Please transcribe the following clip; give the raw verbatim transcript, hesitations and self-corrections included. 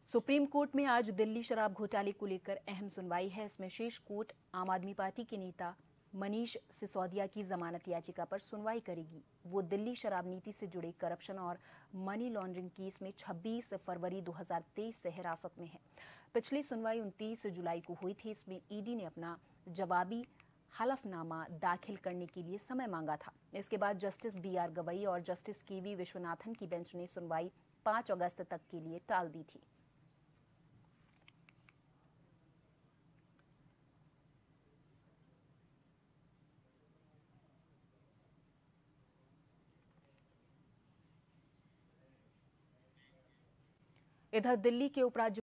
Supreme court में आज दिल्ली शराब घोटाले को लेकर अहम सुनवाई है। इसमें शीर्ष कोर्ट आम आदमी पार्टी के नेता मनीष सिसोदिया की जमानत याचिका पर सुनवाई करेगी। वो दिल्ली शराब नीति से जुड़े करप्शन और मनी लॉन्ड्रिंग केस में छब्बीस फरवरी दो हज़ार तेईस से हिरासत में है। पिछली सुनवाई उनतीस जुलाई को हुई थी। इसमें ईडी ने अपना जवाबी हलफनामा दाखिल करने के लिए समय मांगा था। इसके बाद जस्टिस बी आर गवई और जस्टिस के वी विश्वनाथन की बेंच ने सुनवाई पाँच अगस्त तक के लिए टाल दी थी। इधर दिल्ली के उपराज्य